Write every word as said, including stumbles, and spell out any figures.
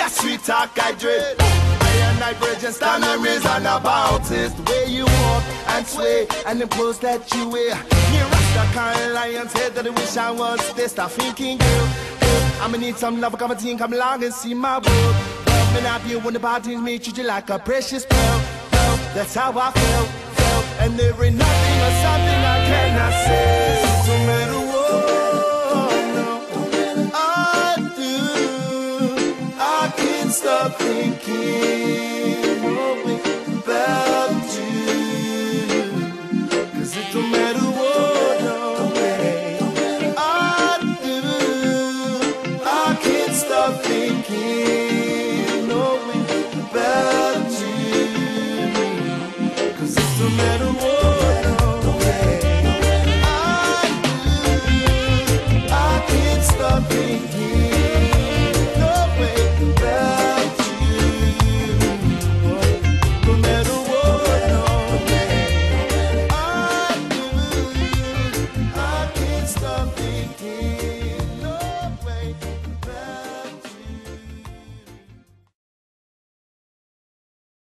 that sweet talk I dread. I and I bridge and stand and reason about it. The way you walk and sway and the clothes that you wear. Me Rasta kind lion's head that I wish I was this. Start thinking, girl, girl, I'ma need some love, come and team, come along and see my world. Love me not you when the parties me treat you like a precious pearl. Pearl, that's how I feel, feel. And there ain't nothing or something I cannot say. So no matter what I do, I can't stop thinking about you. Cause it don't matter what no way I do, I can't stop thinking no way about you. Cause it don't matter what no way I do, I can't stop thinking no way about you. No matter what no way I do, I can't stop thinking.